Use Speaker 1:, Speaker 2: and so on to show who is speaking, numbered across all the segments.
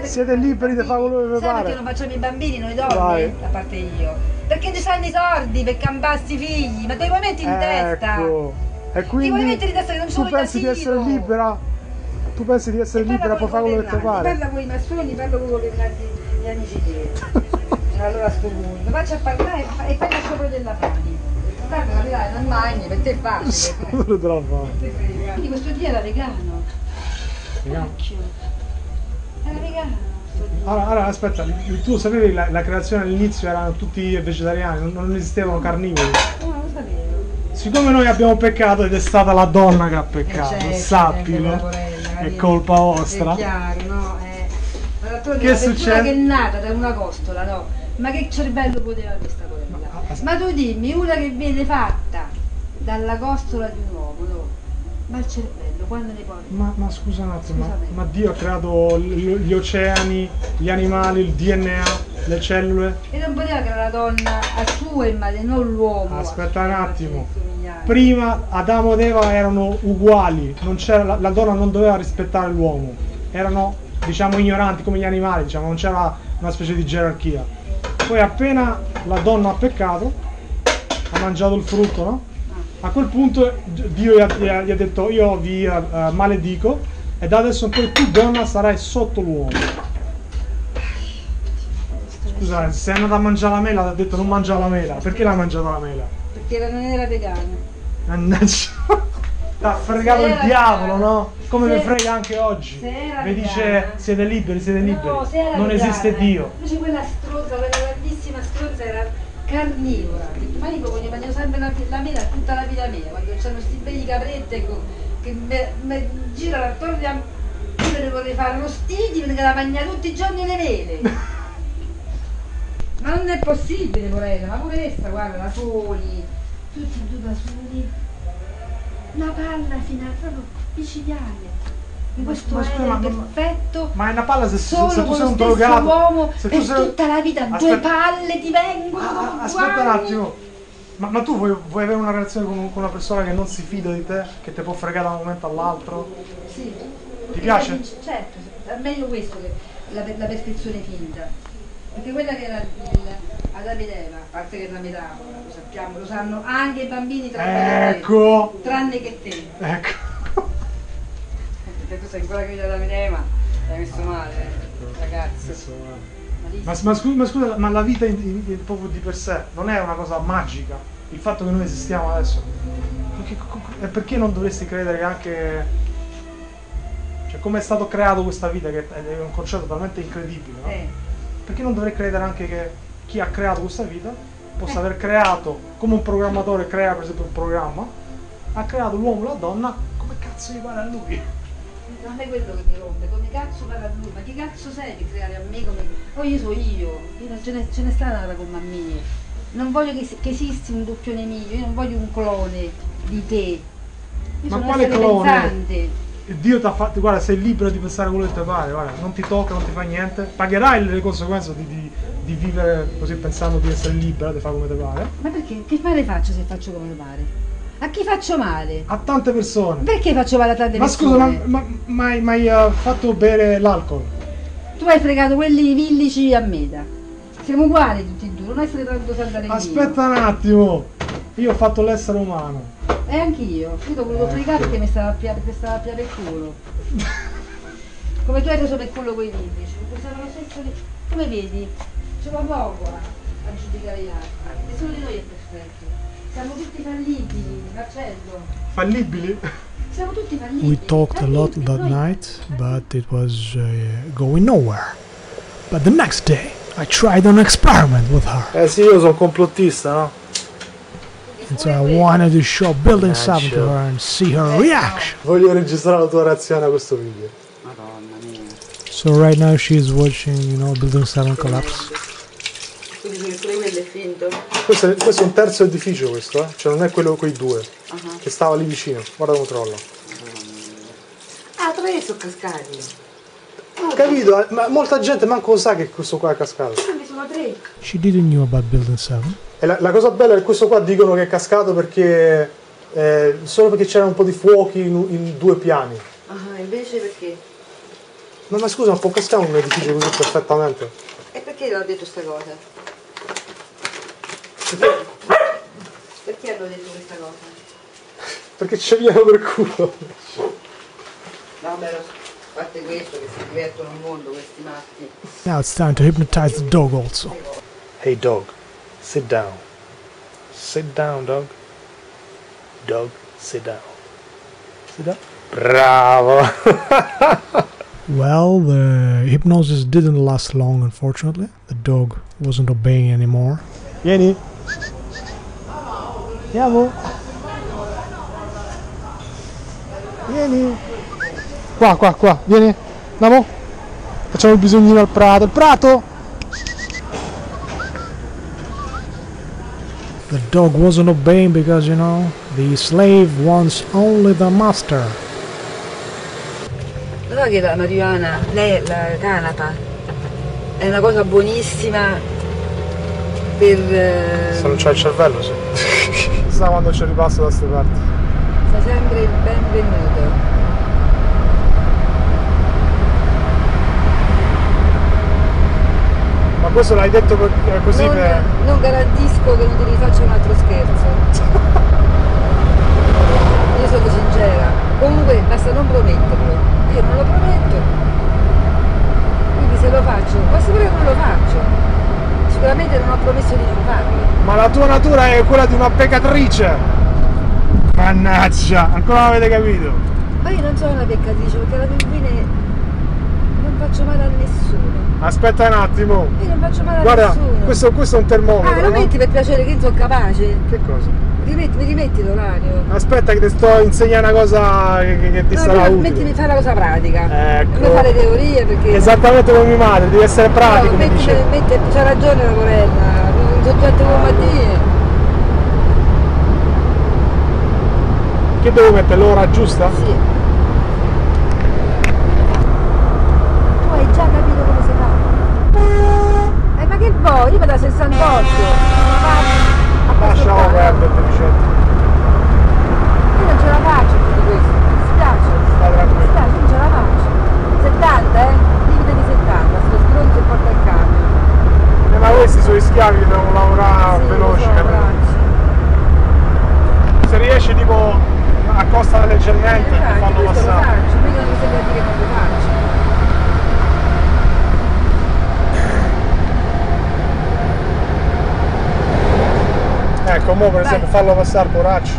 Speaker 1: Siete liberi di fare quello che vi
Speaker 2: sai
Speaker 1: pare.
Speaker 2: perché non facciamo i bambini, noi donne, a parte io? Perché ti fanno i sordi per cambiarsi i figli, ma te li vuoi mettere in testa?
Speaker 1: Ecco. E
Speaker 2: Ti vuoi
Speaker 1: quindi
Speaker 2: mettere in testa che non
Speaker 1: tu
Speaker 2: sono
Speaker 1: pensi di essere libera? Tu pensi di essere libera, puoi fare quello che ti pare.
Speaker 2: Parla con i massoni, parlo con gli amici tuoi. Allora a sto punto, faccia a parlare e fai il sopra della fame. Tanto capirai, non mangi, per te è facile.
Speaker 1: Dove te la fai?
Speaker 2: Quindi questo dia era vegano. Cacchio. Era vegano.
Speaker 1: Allora, aspetta, tu sapevi la creazione all'inizio erano tutti vegetariani, non esistevano carnivori.
Speaker 2: No, lo sapevo.
Speaker 1: Siccome noi abbiamo peccato ed è stata la donna che ha peccato, sappilo, è colpa vostra.
Speaker 2: È chiaro, no?
Speaker 1: Che succede?
Speaker 2: Che è nata da una costola, no? Ma che cervello poteva questa porella? Ma tu dimmi, una che viene fatta dalla costola di un uomo, no? Ma il cervello, quando ne porti?
Speaker 1: Ma scusa un attimo, ma Dio ha creato gli oceani, gli animali, il DNA, le cellule?
Speaker 2: E non poteva creare la donna a sua immagine, non l'uomo.
Speaker 1: Aspetta un attimo. Prima Adamo ed Eva erano uguali, non c'era, la donna non doveva rispettare l'uomo, erano diciamo ignoranti come gli animali, diciamo, non c'era una specie di gerarchia. Poi appena la donna ha peccato, ha mangiato il frutto, no? A quel punto Dio gli ha detto io vi maledico e da adesso in poi tu donna sarai sotto l'uomo. Scusa, se è andata a mangiare la mela, ti ha detto non mangia la mela, perché l'ha mangiata la mela?
Speaker 2: Perché non era vegana.
Speaker 1: Mannaggia, t'ha fregato il diavolo, no? Come mi frega anche oggi. Vi dice siete liberi,
Speaker 2: No,
Speaker 1: non esiste Dio.
Speaker 2: Invece quella stronza, quella grandissima stronza era carnivora. Ma io voglio mangiare sempre la mela tutta la vita mia, quando c'hanno questi begli capretti che mi girano attorno a me, io ne vorrei fare rostiti perché la mangiare tutti i giorni le mele. Ma non è possibile, porella, ma pure questa, guarda, da soli, tutti e due da soli, una palla fino a proprio micidiale. Di questo è perfetto.
Speaker 1: Ma è una palla se
Speaker 2: solo
Speaker 1: tu
Speaker 2: con
Speaker 1: sei
Speaker 2: lo
Speaker 1: un
Speaker 2: stesso
Speaker 1: drogato.
Speaker 2: uomo
Speaker 1: Se
Speaker 2: per
Speaker 1: tu sei...
Speaker 2: tutta la vita, due palle ti vengono.
Speaker 1: Aspetta un attimo. Ma tu vuoi avere una relazione con una persona che non si fida di te, che ti può fregare da un momento all'altro?
Speaker 2: Sì.
Speaker 1: Ti piace?
Speaker 2: Certo, è meglio questo che la perfezione finta. Perché quella che era Adamo ed Eva, a parte che è una metafora, lo sappiamo, lo sanno anche i bambini tranne che te.
Speaker 1: Ecco.
Speaker 2: Tu sei ancora che Adamo ed Eva, l'hai messo male, ragazzi.
Speaker 1: Ma scusa, ma la vita proprio di per sé non è una cosa magica? Il fatto che noi esistiamo adesso? Perché non dovresti credere che anche... Cioè, come è stato creato questa vita, che è un concetto talmente incredibile, no? Perché non dovrei credere anche che chi ha creato questa vita possa aver creato, come un programmatore crea per esempio un programma, ha creato l'uomo e la donna come cazzo gli pare a lui.
Speaker 2: Non è quello che mi rompe, come cazzo pare a lui, ma che cazzo sei di creare a me come... Oh, io so io non ce n'è stata una come a me. Non voglio che esisti un doppio nemico, io non voglio un clone di te. Io
Speaker 1: ma
Speaker 2: sono
Speaker 1: quale clone?
Speaker 2: pensante.
Speaker 1: Dio ti ha fatto, guarda, sei libero di pensare quello che ti pare, guarda, non ti tocca, non ti fa niente, pagherai le conseguenze di vivere così pensando di essere libera, di fare come ti pare.
Speaker 2: Ma perché? Che male faccio se faccio come mi pare? A chi faccio male?
Speaker 1: A tante persone.
Speaker 2: Perché faccio male a tante persone?
Speaker 1: Ma scusa, ma hai fatto bere l'alcol?
Speaker 2: Tu hai fregato quelli villici a meta. Siamo uguali tutti e due, non essere tanto santa nemmeno.
Speaker 1: Aspetta un attimo, io ho fatto l'essere umano.
Speaker 2: E anch'io, io ti ho voluto fregare perché mi stava a piare il culo. Come tu hai preso per culo quei villici, pensavo lo stesso di... Come vedi? C'è una poco a giudicare gli altri. Nessuno di noi è perfetto. Siamo tutti fallibili, Marcello.
Speaker 1: Fallibili?
Speaker 2: Siamo tutti fallibili.
Speaker 3: We talked a lot that night, but it was going nowhere. But the next day, I tried an experiment with her.
Speaker 1: Sì, io sono complottista, no?
Speaker 3: And so I wanted to show Building 7 to her and see her reaction.
Speaker 1: Voglio registrare la tua reazione a questo video.
Speaker 2: Madonna mia.
Speaker 3: So right now she's watching, you know, Building 7 collapse.
Speaker 2: Quindi pure quello è finto?
Speaker 1: Questo è un terzo edificio questo, cioè non è quello con i due, che stava lì vicino, guarda come crolla.
Speaker 2: Ah, tre sono cascati.
Speaker 1: Capito? Ma molta gente manco sa che questo qua è cascato.
Speaker 2: Ne sono tre.
Speaker 3: She didn't know about Building 7.
Speaker 1: E la cosa bella è che questo qua dicono che è cascato perché solo perché c'era un po' di fuochi in due piani.
Speaker 2: Ah, invece perché?
Speaker 1: Ma scusa, non può cascare un edificio così perfettamente?
Speaker 2: E perché l'ho detto questa cosa? Perché hanno detto questa cosa?
Speaker 1: Perché ci viene per culo.
Speaker 2: Vabbè, a parte questo che si divertono al mondo questi matti.
Speaker 3: Now it's time to hypnotize the dog also.
Speaker 1: Hey dog, sit down. Sit down, dog. Dog, sit down. Sit down. Bravo!
Speaker 3: Well, the hypnosis didn't last long, unfortunately. The dog wasn't obeying anymore.
Speaker 1: Vieni. Andiamo. Vieni. Qua. Vieni. Andiamo. Facciamo il bisognino al prato. Il prato!
Speaker 3: The dog wasn't obeying because, you know, the slave wants only the master.
Speaker 2: Lo so che la marijuana, la canapa, è una cosa buonissima per...
Speaker 1: Se non c'è il cervello, sì. Sa quando ci ripasso da queste parti.
Speaker 2: Sei sempre il benvenuto.
Speaker 1: Ma questo l'hai detto così per...
Speaker 2: Non garantisco che non ti rifaccia un altro scherzo. Io sono sincera. Comunque basta non prometterlo. Io non lo prometto. Quindi se lo faccio, posso pure che non lo faccio. Sicuramente non ho promesso di non farlo.
Speaker 1: Ma la tua natura è quella di una peccatrice! Mannaggia! Ancora non avete capito?
Speaker 2: Ma io non sono una peccatrice perché alla fine non faccio male a nessuno.
Speaker 1: Aspetta un attimo!
Speaker 2: Io non faccio male a
Speaker 1: Guarda,
Speaker 2: nessuno.
Speaker 1: questo è un termometro.
Speaker 2: Ah, lo
Speaker 1: no?
Speaker 2: metti per piacere che io sono capace?
Speaker 1: Che cosa?
Speaker 2: Mi rimetti l'orario?
Speaker 1: Aspetta che ti sto insegnando una cosa che ti sarà
Speaker 2: però
Speaker 1: utile.
Speaker 2: mettimi a fare la cosa pratica.
Speaker 1: Ecco.
Speaker 2: Non fare teorie perché...
Speaker 1: Esattamente come mia madre, devi essere pratico,
Speaker 2: No,
Speaker 1: mi dice.
Speaker 2: c'ha ragione la morella, un soggetto come Mattia.
Speaker 1: Che devo mettere? L'ora giusta?
Speaker 2: Sì. Tu hai già capito come si fa? Ma che vuoi? Io vado da 68.
Speaker 1: Lasciamo perdere, Vicente.
Speaker 2: Io non ce la faccio tutto questo, mi spiace.
Speaker 1: Sta tranquillo.
Speaker 2: Mi spiace, non ce la faccio. 70, limite di 70, sto stronzo e porta il camion.
Speaker 1: Ma questi sono gli schiavi che devono lavorare
Speaker 2: Sì,
Speaker 1: veloci,
Speaker 2: lo so,
Speaker 1: capito?
Speaker 2: bracci.
Speaker 1: Se riesci tipo accosta leggermente e
Speaker 2: Infatti,
Speaker 1: fanno
Speaker 2: questo lo
Speaker 1: passare.
Speaker 2: faccio, mica non mi sembra dire che non lo faccio.
Speaker 1: Ecco, mo per esempio fallo passare poraccio.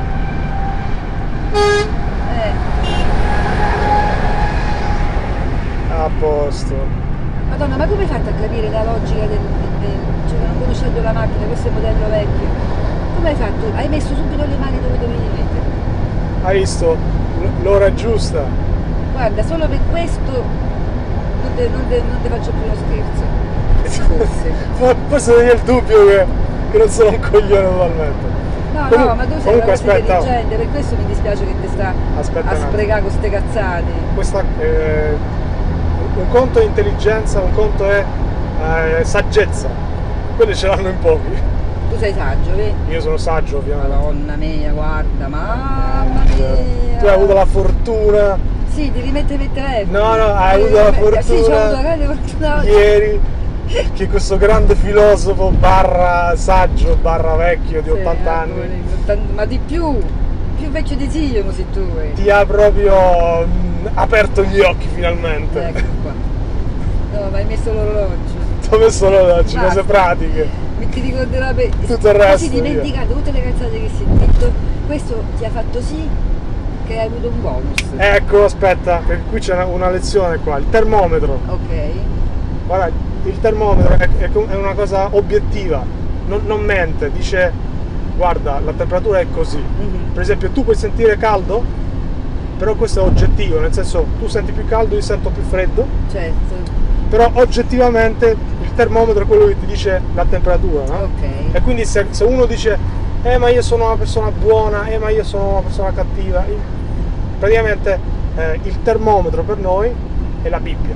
Speaker 1: A posto.
Speaker 2: Madonna, ma come hai fatto a capire la logica cioè non conoscendo la macchina, questo è il modello vecchio? Come hai fatto? Hai messo subito le mani dove dovevi mettere?
Speaker 1: Hai visto? L'ora giusta.
Speaker 2: Guarda, solo per questo non te faccio più uno scherzo. Forse.
Speaker 1: Forse avevi il dubbio che non sono un coglione totalmente.
Speaker 2: No, ma tu sei una cosa
Speaker 1: aspetta.
Speaker 2: intelligente, per questo mi dispiace che ti sta a sprecare con ste cazzate.
Speaker 1: Questa, un conto è intelligenza, un conto è saggezza. Quelle ce l'hanno in pochi.
Speaker 2: Tu sei saggio, vedi?
Speaker 1: Io sono saggio, ovviamente.
Speaker 2: Madonna mia, guarda, mamma mia.
Speaker 1: Tu hai avuto la fortuna.
Speaker 2: Sì, di rimettere il telefono.
Speaker 1: No, hai avuto la fortuna.
Speaker 2: Sì, ho avuto la grande fortuna.
Speaker 1: Ieri che questo grande filosofo barra saggio barra vecchio di 80 anni.
Speaker 2: Ma di più vecchio di Dio, così tu.
Speaker 1: Ti ha proprio aperto gli occhi finalmente.
Speaker 2: Ecco qua. No, ma hai messo l'orologio.
Speaker 1: Ti ho messo l'orologio, cose pratiche.
Speaker 2: Ti ricorderà
Speaker 1: tutto il resto.
Speaker 2: Così dimenticato tutte le cazzate che si è detto. Questo ti ha fatto sì che hai avuto un bonus.
Speaker 1: Ecco, aspetta, perché qui c'è una lezione qua, il termometro.
Speaker 2: Ok.
Speaker 1: Guarda, il termometro è una cosa obiettiva, non mente, dice guarda la temperatura è così. Per esempio tu puoi sentire caldo, però questo è oggettivo, nel senso tu senti più caldo, io sento più freddo.
Speaker 2: Certo.
Speaker 1: Però oggettivamente il termometro è quello che ti dice la temperatura, no?
Speaker 2: Ok.
Speaker 1: E quindi se uno dice ma io sono una persona buona, ma io sono una persona cattiva, praticamente il termometro per noi è la Bibbia.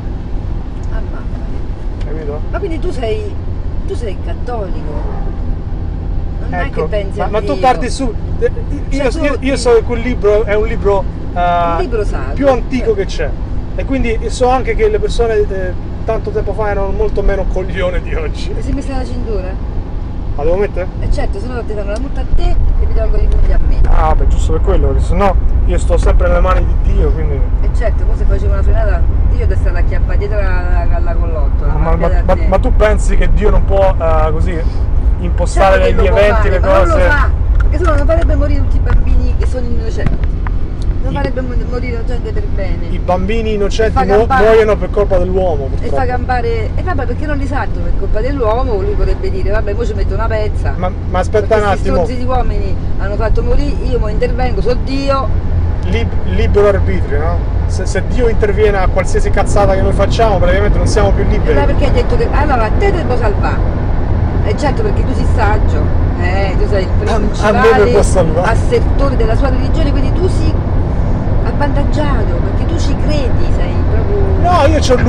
Speaker 1: Capito?
Speaker 2: Ma quindi tu sei cattolico? Non è che pensi a
Speaker 1: ma tu
Speaker 2: Dio.
Speaker 1: parti su. Io so che quel libro è un libro,
Speaker 2: un libro sacro.
Speaker 1: più antico che c'è. E quindi so anche che le persone tanto tempo fa erano molto meno coglione di oggi.
Speaker 2: Ti sei messa la cintura?
Speaker 1: La devo mettere?
Speaker 2: Certo, se no ti fanno la multa a te e mi tolgono i punti a me.
Speaker 1: Ah, beh, giusto per quello, perché sennò io sto sempre nelle mani di Dio, quindi...
Speaker 2: E certo, poi se facevo una frenata, Dio ti stava acchiappata dietro alla collottola.
Speaker 1: Ma tu pensi che Dio non può così impostare
Speaker 2: certo
Speaker 1: gli eventi, le
Speaker 2: ma
Speaker 1: cose?
Speaker 2: non lo fa, perché sennò non farebbe morire tutti i bambini che sono innocenti. Non farebbe morire gente per bene.
Speaker 1: I bambini innocenti
Speaker 2: campare,
Speaker 1: muoiono per colpa dell'uomo.
Speaker 2: E fa campare. E vabbè, perché non li salto per colpa dell'uomo, lui potrebbe dire, vabbè, mo ci metto una pezza.
Speaker 1: Ma aspetta un attimo.
Speaker 2: Questi di uomini hanno fatto morire, io mo intervengo, so Dio.
Speaker 1: Libero arbitrio, no? Se Dio interviene a qualsiasi cazzata che noi facciamo, praticamente non siamo più liberi.
Speaker 2: Allora perché hai detto che allora a te devo salvare? E certo, perché tu sei saggio, tu sei il principale assertore della sua religione, quindi tu sei avvantaggiato, perché tu ci credi, sei proprio...
Speaker 1: No, io ho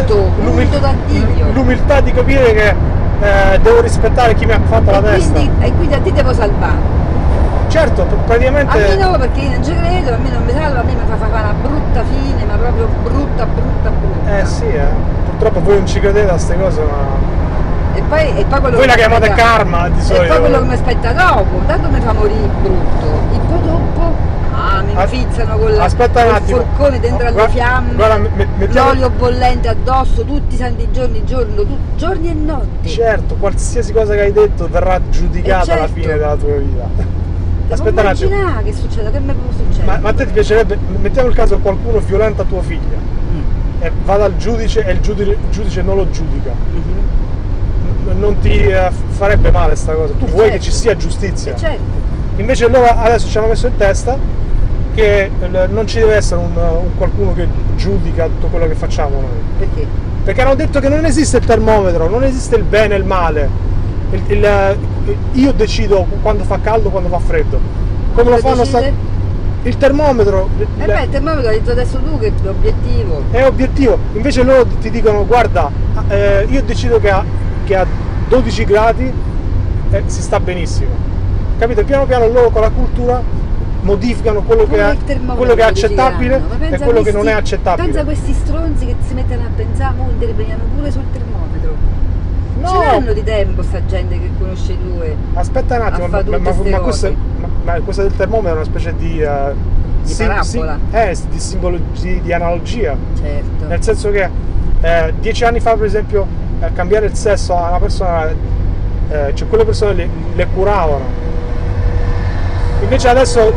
Speaker 1: l'umiltà di capire che devo rispettare chi mi ha fatto la testa.
Speaker 2: E quindi a te devo salvare.
Speaker 1: Certo, praticamente...
Speaker 2: A me no, perché io non ci credo, a me non mi salva, a me mi fa fare una brutta fine, ma proprio brutta.
Speaker 1: Sì, purtroppo voi non ci credete a queste cose, ma...
Speaker 2: E poi quello
Speaker 1: voi la chiamate karma di solito.
Speaker 2: E poi quello che mi aspetta dopo, tanto mi fa morire brutto, e poi dopo... mi infizzano con il forcone dentro alle fiamme, l'olio bollente addosso, tutti i santi giorni e notti.
Speaker 1: Certo, qualsiasi cosa che hai detto verrà giudicata alla fine della tua vita. Aspetta un attimo.
Speaker 2: Che succede? Che mi può succedere?
Speaker 1: Ma a te ti piacerebbe, mettiamo il caso che qualcuno violenta tua figlia e va dal giudice e il giudice non lo giudica. Non ti farebbe male sta cosa? Tu vuoi che ci sia giustizia?
Speaker 2: Certo.
Speaker 1: Invece loro adesso ci hanno messo in testa che non ci deve essere un qualcuno che giudica tutto quello che facciamo noi.
Speaker 2: Perché?
Speaker 1: Perché hanno detto che non esiste il termometro, non esiste il bene e il male. Io decido quando fa caldo, quando fa freddo. Come lo fanno il termometro?
Speaker 2: Il termometro hai detto adesso tu che è obiettivo.
Speaker 1: È obiettivo. Invece loro ti dicono guarda, io decido che a 12 gradi si sta benissimo. Capite? Piano piano loro con la cultura modificano quello che è accettabile e quello che non è accettabile.
Speaker 2: Pensa a questi stronzi che si mettono a pensare, interveniamo pure sul termometro.
Speaker 1: No.
Speaker 2: Ce l'hanno di tempo sta gente che conosce due.
Speaker 1: Aspetta un attimo, ma questa del termometro è una specie di
Speaker 2: parabola.
Speaker 1: Di simbolo, di analogia.
Speaker 2: Certo.
Speaker 1: Nel senso che 10 anni fa per esempio cambiare il sesso a una persona, cioè quelle persone le curavano. Invece adesso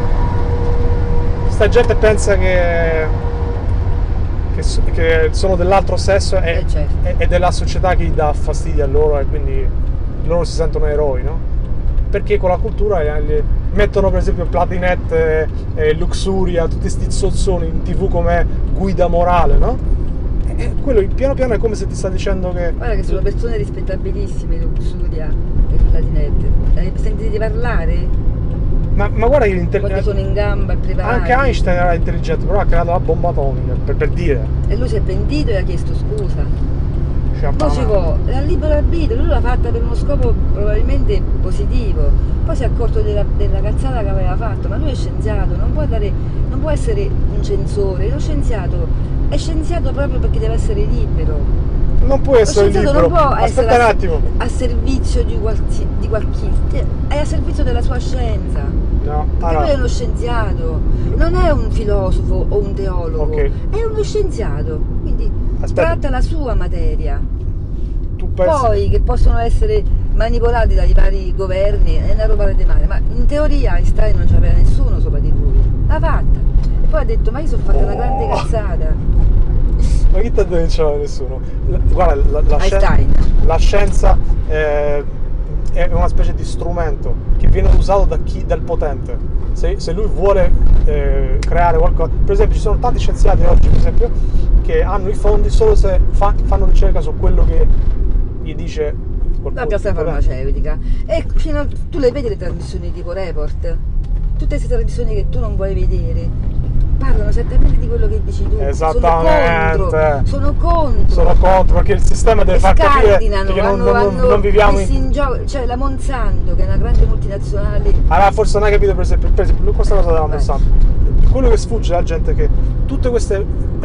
Speaker 1: sta gente pensa che sono dell'altro sesso e della società che gli dà fastidio a loro e quindi loro si sentono eroi, no? Perché con la cultura mettono per esempio Platinette, Luxuria, tutti questi zozzoni in TV come guida morale, no? E quello piano piano è come se ti sta dicendo che...
Speaker 2: Guarda che sono persone rispettabilissime, Luxuria e Platinette. Sentite parlare?
Speaker 1: Ma guarda che
Speaker 2: quando sono in gamba e preparati.
Speaker 1: Anche Einstein era intelligente, però ha creato la bomba atomica, per dire.
Speaker 2: E lui si è pentito e ha chiesto scusa.
Speaker 1: Poi
Speaker 2: ci può, era libero arbitrio, lui l'ha fatta per uno scopo probabilmente positivo. Poi si è accorto della cazzata che aveva fatto, ma lui è scienziato, non può essere un censore, lo scienziato è scienziato proprio perché deve essere libero.
Speaker 1: Non può essere libero.
Speaker 2: Non può
Speaker 1: Aspetta un attimo.
Speaker 2: A servizio di qualche è a servizio della sua scienza.
Speaker 1: No,
Speaker 2: perché lui è uno scienziato, non è un filosofo o un teologo, è uno scienziato, quindi tratta la sua materia.
Speaker 1: Tu pensi...
Speaker 2: Poi che possono essere manipolati dai vari governi è una roba di male, ma in teoria Einstein non c'aveva nessuno sopra di lui, l'ha fatta. E poi ha detto ma io sono fatta una grande cazzata.
Speaker 1: Ma chi ti ha detto che non c'era nessuno? Guarda, la scienza è una specie di strumento che viene usato dal potente. Se lui vuole creare qualcosa, per esempio ci sono tanti scienziati oggi per esempio che hanno i fondi solo se fanno ricerca su quello che gli dice
Speaker 2: la piazza farmaceutica. E tu le vedi le trasmissioni tipo Report, tutte queste trasmissioni che tu non vuoi vedere parlano esattamente di quello che dici tu.
Speaker 1: Esattamente.
Speaker 2: Sono contro perché il sistema deve far capire che non viviamo in gioco. Cioè la Monsanto, che è una grande multinazionale.
Speaker 1: Allora forse non hai capito per esempio questa cosa della Monsanto. quello che sfugge alla gente è che tutte queste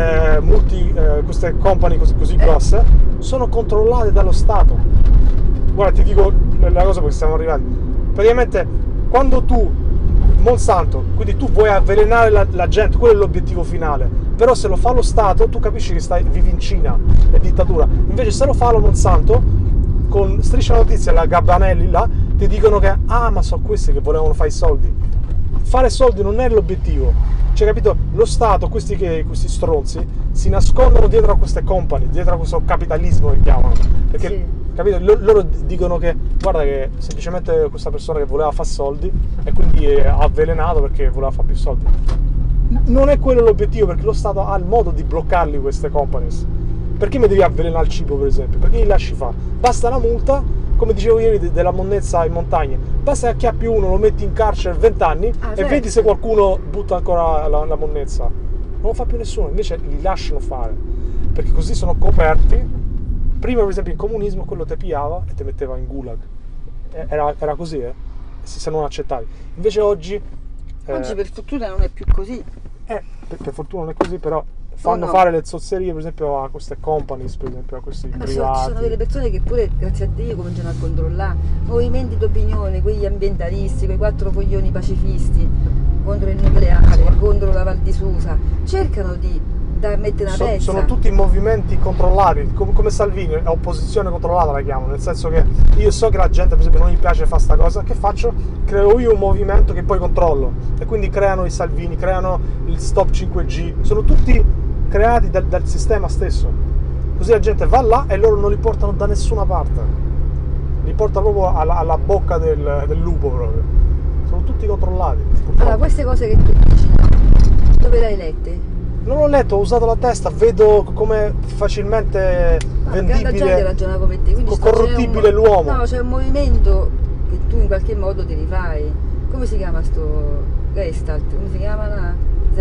Speaker 1: queste company così grosse sono controllate dallo Stato. Guarda, ti dico la cosa perché stiamo arrivando. Praticamente quando tu, Monsanto, quindi tu vuoi avvelenare la gente, quello è l'obiettivo finale, però se lo fa lo Stato tu capisci che vivi in Cina, è dittatura. Invece se lo fa lo Monsanto, con Striscia Notizia, la Gabbanelli là, ti dicono che ma sono questi che volevano fare i soldi. Fare soldi non è l'obiettivo, cioè, capito? Lo Stato, questi stronzi si nascondono dietro a queste company, dietro a questo capitalismo che chiamano, perché sì. Capito? Loro dicono che guarda che semplicemente questa persona che voleva fare soldi e quindi ha avvelenato perché voleva fare più soldi. Non è quello l'obiettivo, perché lo Stato ha il modo di bloccarli queste companies. Perché mi devi avvelenare il cibo, per esempio? Perché li lasci fare? Basta la multa, come dicevo ieri della monnezza in montagna, basta che acchiappi uno, lo metti in carcere 20 anni e certo. Vedi se qualcuno butta ancora la monnezza. Non lo fa più nessuno, invece li lasciano fare, perché così sono coperti. Prima, per esempio, in comunismo quello te pigliava e te metteva in gulag. Era così, se non accettavi. Invece oggi
Speaker 2: per fortuna non è più così.
Speaker 1: Per fortuna non è così, però fanno fare le zozzerie, per esempio, a queste companies, per esempio, a questi privati.
Speaker 2: Ci sono delle persone che pure, grazie a Dio, cominciano a controllare. Movimenti d'opinione, quegli ambientalisti, quei 4 coglioni pacifisti contro il nucleare, contro la Val di Susa, cercano di mettere una pezza.
Speaker 1: Sono tutti movimenti controllati, come Salvini, è opposizione controllata la chiamo, nel senso che io so che la gente, per esempio, non gli piace fare sta cosa, che faccio? Creo io un movimento che poi controllo, e quindi creano i Salvini, creano il Stop 5G, sono tutti creati dal sistema stesso, così la gente va là e loro non li portano da nessuna parte, li portano proprio alla bocca del lupo proprio, sono tutti controllati.
Speaker 2: Allora, queste cose che tu dici, dove le hai lette?
Speaker 1: Non l'ho letto, ho usato la testa, vedo come facilmente vendibile,
Speaker 2: la gente ragiona come te, quindi
Speaker 1: corruttibile l'uomo.
Speaker 2: No, c'è un movimento che tu in qualche modo ti rifai. Come si chiama sto Gestalt? Come si chiama?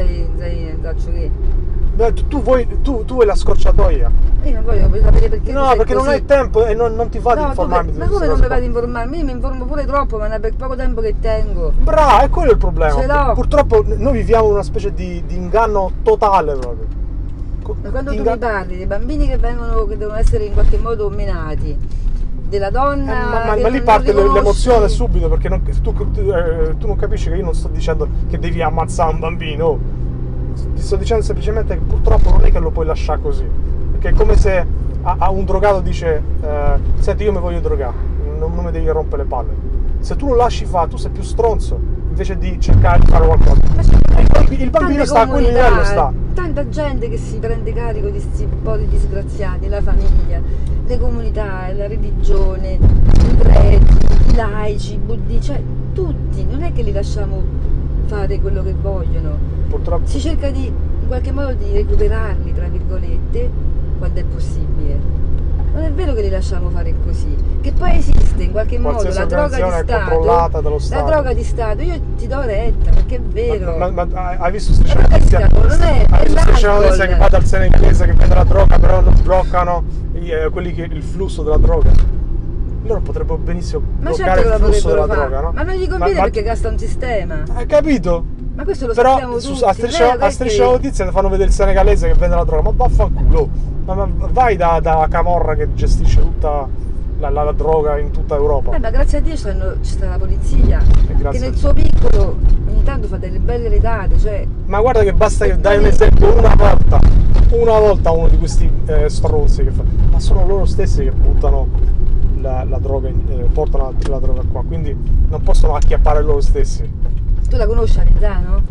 Speaker 1: Tu vuoi la scorciatoia.
Speaker 2: Io non voglio sapere perché.
Speaker 1: No, perché non hai tempo e non ti va di informarmi.
Speaker 2: Ma come non mi va di informarmi? Io mi informo pure troppo, ma è per poco tempo che tengo.
Speaker 1: Bravo, è quello il problema. Purtroppo noi viviamo in una specie di inganno totale proprio.
Speaker 2: Ma quando tu mi parli dei bambini che devono essere in qualche modo menati, della donna.
Speaker 1: Ma lì parte l'emozione subito, perché tu non capisci che io non sto dicendo che devi ammazzare un bambino. Ti sto dicendo semplicemente che purtroppo non è che lo puoi lasciare così, perché è come se a un drogato dice senti, io mi voglio drogare, non mi devi rompere le palle. Se tu lo lasci fare, tu sei più stronzo invece di cercare di fare qualcosa. Il bambino sta a quel livello, sta.
Speaker 2: Tanta gente che si prende carico di questi poveri disgraziati, la famiglia, le comunità, la religione, i preti, i laici, i buddisti, cioè tutti, non è che li lasciamo fare quello che vogliono.
Speaker 1: Purtroppo.
Speaker 2: Si cerca di in qualche modo di recuperarli, tra virgolette, quando è possibile. Non è vero che li lasciamo fare così, che poi esiste in qualche modo la droga di Stato, la droga di Stato. Io ti do retta, perché è vero.
Speaker 1: Ma hai visto Striscia Notizia? Hai visto Striscia Notizia che va dal senegalese che vende la droga, però non bloccano il flusso della droga? Loro potrebbero benissimo bloccare il flusso della droga, no?
Speaker 2: Ma non gli conviene perché gasta un sistema.
Speaker 1: Hai capito?
Speaker 2: Ma questo lo sappiamo tutti.
Speaker 1: Però a Striscia Notizia fanno vedere il senegalese che vende la droga, ma vaffanculo. Ma vai da Camorra che gestisce tutta la droga in tutta Europa.
Speaker 2: Ma grazie a Dio ci sta la polizia che nel suo piccolo ogni tanto fa delle belle redate, cioè.
Speaker 1: Ma guarda che basta che dai un esempio una volta a uno di questi stronzi che fa. Ma sono loro stessi che buttano la droga, portano la droga qua, quindi non possono acchiappare loro stessi.
Speaker 2: Tu la conosci Arizano?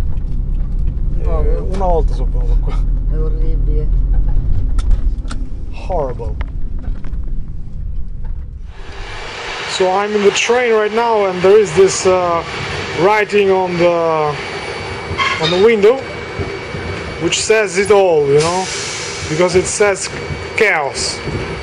Speaker 1: Una volta sono venuto qua.
Speaker 2: È orribile.
Speaker 1: Horrible. So I'm in the train right now and there is this writing on the window which says it all, you know, because it says chaos.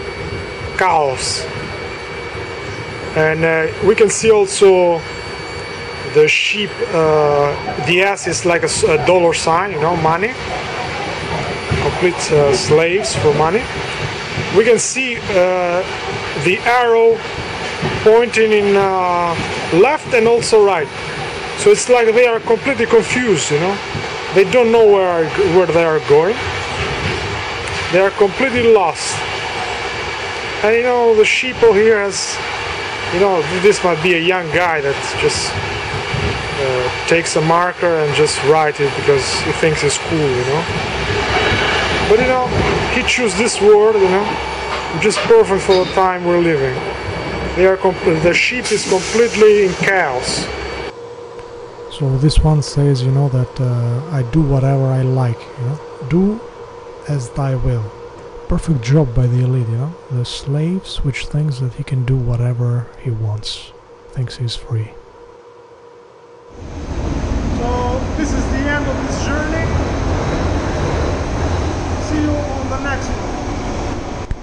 Speaker 1: And we can see also the sheep, the S is like a dollar sign, you know, money, complete slaves for money. We can see the arrow pointing in left and also right, so it's like they are completely confused, you know. They don't know where they are going. They are completely lost. And you know, the sheeple here has, you know, this might be a young guy that just takes a marker and just write it because he thinks it's cool, you know. But you know, he chose this word, you know, just perfect for the time we're living. The sheep is completely in chaos.
Speaker 3: So this one says, you know, that I do whatever I like, you know, do as thy will. Perfect job by the elite, you know, the slaves which thinks that he can do whatever he wants, thinks he's free.
Speaker 1: So this is the end of this journey. See you on the next one.